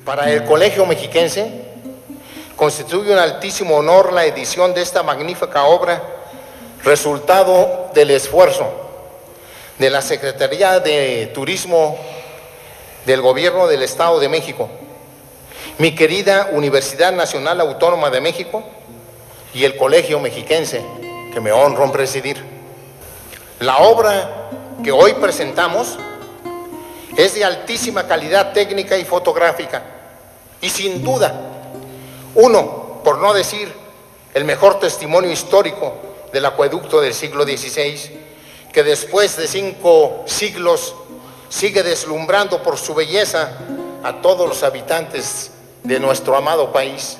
Para el Colegio Mexiquense constituye un altísimo honor la edición de esta magnífica obra, resultado del esfuerzo de la Secretaría de Turismo del Gobierno del Estado de México, mi querida Universidad Nacional Autónoma de México y el Colegio Mexiquense, que me honro en presidir. La obra que hoy presentamos es de altísima calidad técnica y fotográfica y sin duda, por no decir el mejor testimonio histórico del acueducto del siglo XVI, que después de 5 siglos sigue deslumbrando por su belleza a todos los habitantes de nuestro amado país.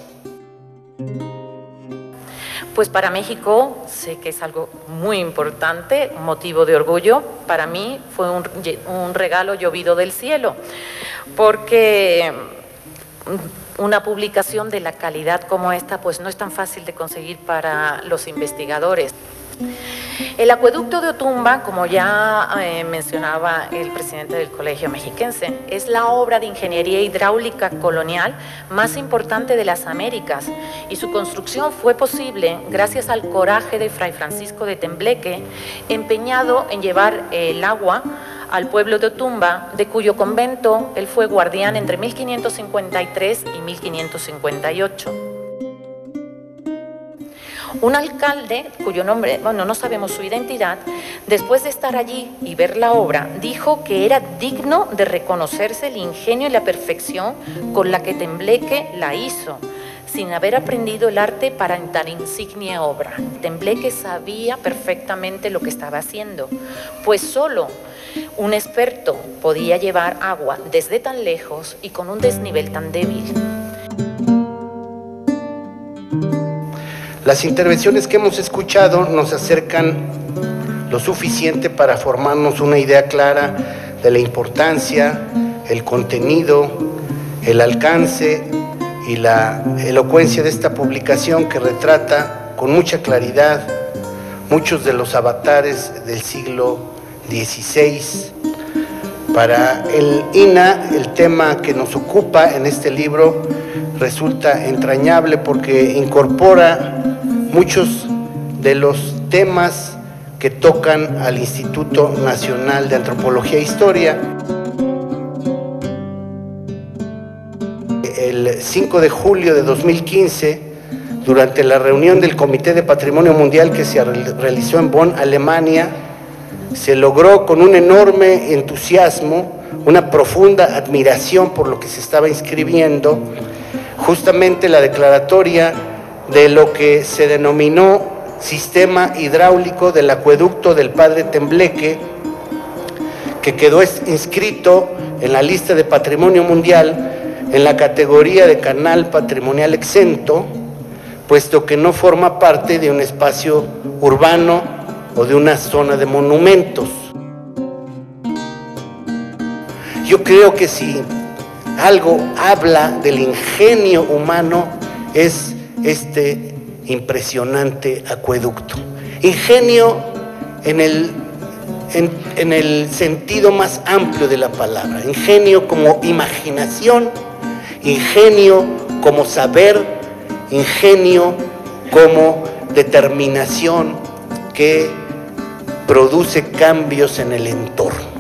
Pues para México sé que es algo muy importante, un motivo de orgullo. Para mí fue un regalo llovido del cielo, porque una publicación de la calidad como esta pues no es tan fácil de conseguir para los investigadores. El acueducto de Otumba, como ya mencionaba el presidente del Colegio Mexiquense, es la obra de ingeniería hidráulica colonial más importante de las Américas y su construcción fue posible gracias al coraje de Fray Francisco de Tembleque, empeñado en llevar el agua al pueblo de Otumba, de cuyo convento él fue guardián entre 1553 y 1558. Un alcalde, cuyo nombre, no sabemos su identidad, después de estar allí y ver la obra, dijo que era digno de reconocerse el ingenio y la perfección con la que Tembleque la hizo, sin haber aprendido el arte para tan insignia obra. Tembleque sabía perfectamente lo que estaba haciendo, pues solo un experto podía llevar agua desde tan lejos y con un desnivel tan débil. Las intervenciones que hemos escuchado nos acercan lo suficiente para formarnos una idea clara de la importancia, el contenido, el alcance y la elocuencia de esta publicación que retrata con mucha claridad muchos de los avatares del siglo XVI. Para el INAH, el tema que nos ocupa en este libro resulta entrañable porque incorpora muchos de los temas que tocan al Instituto Nacional de Antropología e Historia. El 5 de julio de 2015, durante la reunión del Comité de Patrimonio Mundial que se realizó en Bonn, Alemania, se logró con un enorme entusiasmo, una profunda admiración por lo que se estaba inscribiendo, justamente la declaratoria de lo que se denominó Sistema Hidráulico del Acueducto del Padre Tembleque, que quedó inscrito en la lista de Patrimonio Mundial en la categoría de Canal Patrimonial Exento, puesto que no forma parte de un espacio urbano o de una zona de monumentos. Yo creo que si algo habla del ingenio humano es este impresionante acueducto. Ingenio en el sentido más amplio de la palabra. Ingenio como imaginación, ingenio como saber, ingenio como determinación que produce cambios en el entorno.